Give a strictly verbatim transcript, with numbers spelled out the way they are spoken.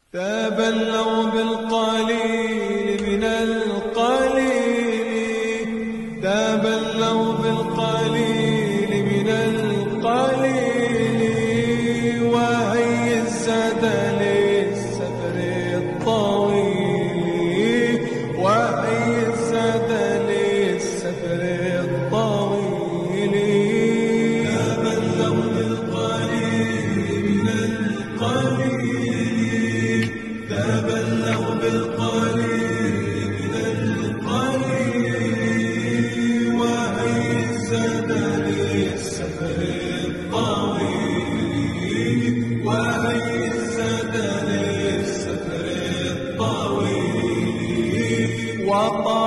تبلغ بالقليل من القليل، تبلغ بالقليل من القليل، وهي الزاد للسفر الطويل، وهي الزاد للسفر الطويل. تبلغ بالقليل من القليل، تبلغ بالقليل من القليل، وهي الزاد للسفر الطويل، وهي الزاد للسفر الطويل.